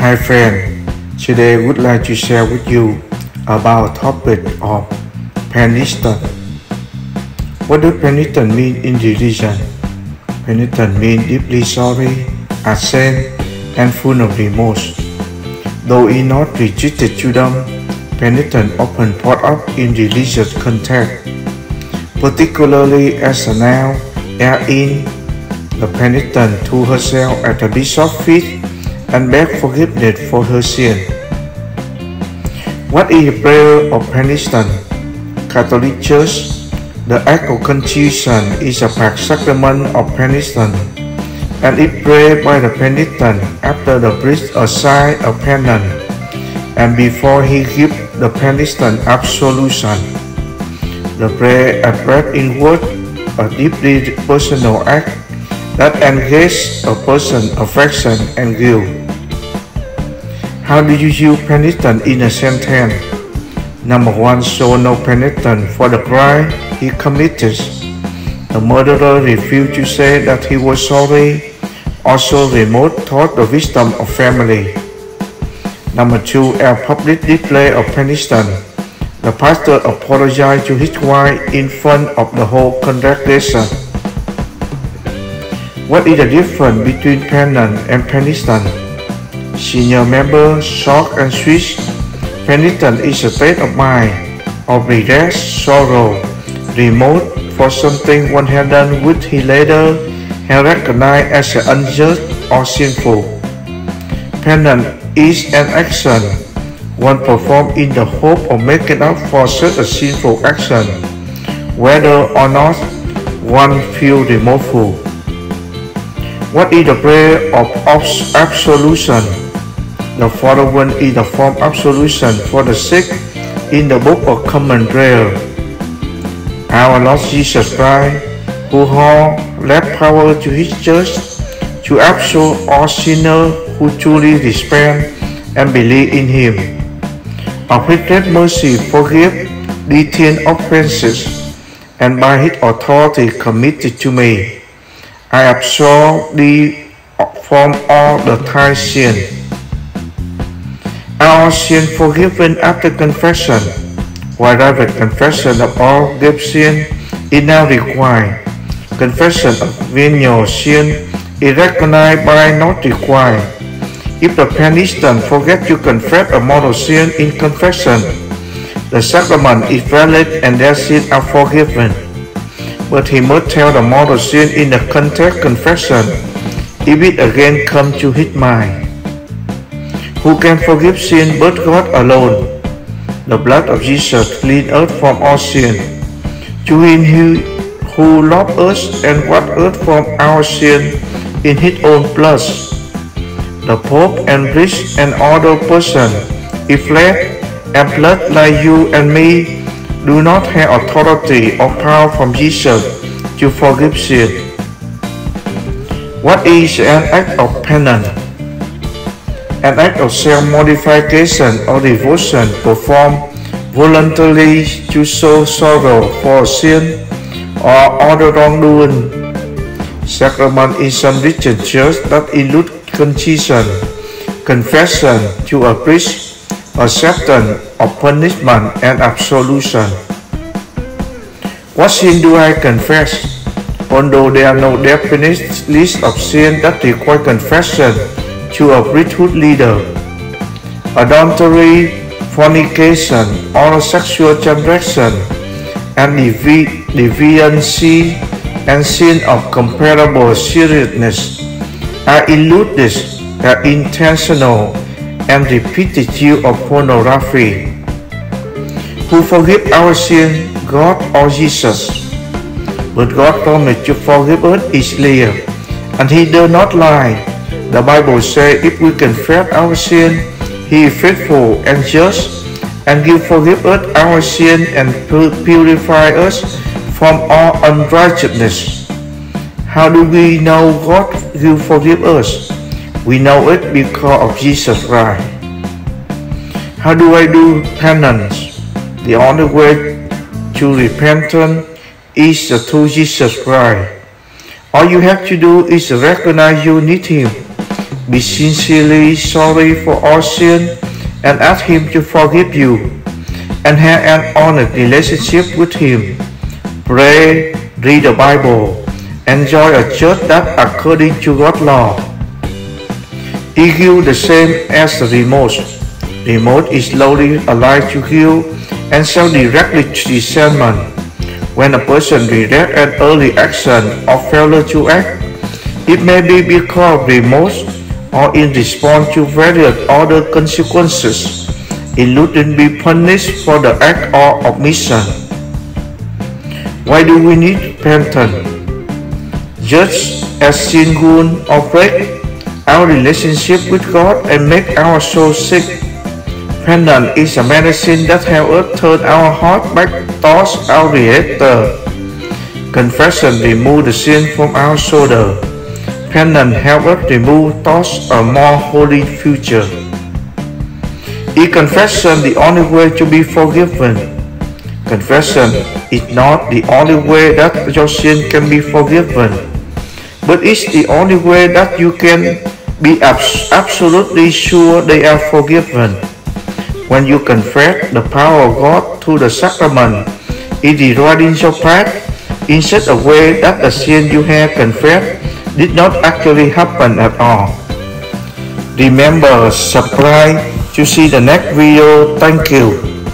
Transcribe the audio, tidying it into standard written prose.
Hi friend, today I would like to share with you about topic of penitence. What does penitence mean in religion? Penitence means deeply sorry, ashamed, and full of remorse. Though it not restricted to them, penitence often pops up in religious context, particularly as a noun in the penitent to herself at the bishop's feet and beg forgiveness for her sin. What is a prayer of penitence? Catholic Church, the act of contrition is a sacrament of penitence, and it prayed by the penitent after the priest assigns a penance and before he gives the penitent absolution. The prayer expresses in words a deeply personal act that engages a person's affection and guilt. How do you use penitence in a sentence? Number 1. Show no penitence for the crime he committed. The murderer refused to say that he was sorry, also remote toward the wisdom of family. Number 2. A public display of penitence. The pastor apologized to his wife in front of the whole congregation. What is the difference between penance and penitence? Senior member, shock and switch. Penitence is a state of mind of regret, sorrow, remorse for something one had done which he later had recognized as unjust or sinful. Penance is an action one performs in the hope of making up for such a sinful action, whether or not one feels remorseful. What is the prayer of absolution? The following is the form absolution for the sick in the Book of Common Prayer. Our Lord Jesus Christ, who left power to His church to absolve all sinners who truly repent and believe in Him. Of His great mercy forgive the 10 offenses, and by His authority committed to me, I absolve thee from all the thy sin. Our sin forgiven after confession, while the confession of all grave sin is now required. Confession of venial sin is recognized but not required. If the penitent forgets to confess a mortal sin in confession, the sacrament is valid and their sins are forgiven. But he must tell the mortal sin in the context confession if it again comes to his mind. Who can forgive sin but God alone? The blood of Jesus cleans us from all sin. To Him who loved us and washed us from our sin in His own blood. The Pope and priest and other person, if flesh and blood like you and me, do not have authority or power from Jesus to forgive sin. What is an act of penance? An act of self-mortification or devotion performed voluntarily to show sorrow for sin or other wrongdoing. Sacrament in some Christian church that include contrition, confession to a priest, acceptance of punishment, and absolution. What sin do I confess? Although there are no definite list of sins that require confession to a priesthood leader, adultery, fornication, oral sexual transaction, and deviancy, and sin of comparable seriousness are included are intentional and repetitive of pornography. Who forgive our sin, God or Jesus? But God promised to forgive us easily, and He does not lie. The Bible says if we confess our sin, He is faithful and just and will forgive us our sin and purify us from all unrighteousness. How do we know God will forgive us? We know it because of Jesus Christ. How do I do penance? The only way to repentance is through Jesus Christ. All you have to do is recognize you need Him Be sincerely sorry for all sin and ask Him to forgive you, and have an honest relationship with Him. Pray, read the Bible, enjoy a church that according to God's law. EQ the same as the remote. Remote is slowly aligned to you and sell directly to discernment. When a person rejects an early action or failure to act, it may be because remorse or in response to various other consequences, including be punished for the act or omission. Why do we need repentance? Just as sin wound or break our relationship with God and make our soul sick, repentance is a medicine that helps us turn our heart back towards our Creator. Confession removes the sin from our shoulder. Repentance helps us remove towards a more holy future. Is confession the only way to be forgiven? Confession is not the only way that your sin can be forgiven, but it's the only way that you can be absolutely sure they are forgiven. When you confess the power of God through the sacrament, it is right in your path in such a way that the sin you have confessed did not actually happen at all. Remember, subscribe to see the next video. Thank you.